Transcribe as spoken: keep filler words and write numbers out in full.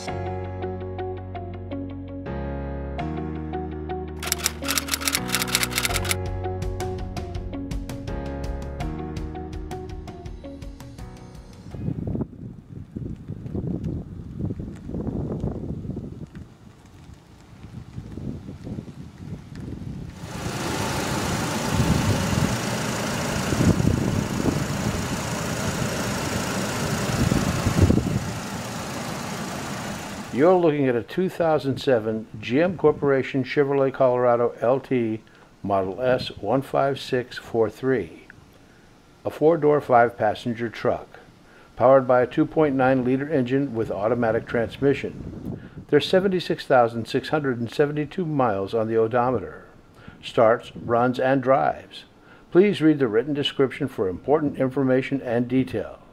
You're looking at a two thousand seven G M Corporation Chevrolet Colorado L T model S one five six four three, a four-door, five-passenger truck, powered by a two point nine liter engine with automatic transmission. There's seventy-six thousand six hundred seventy-two miles on the odometer. Starts, runs, and drives. Please read the written description for important information and details.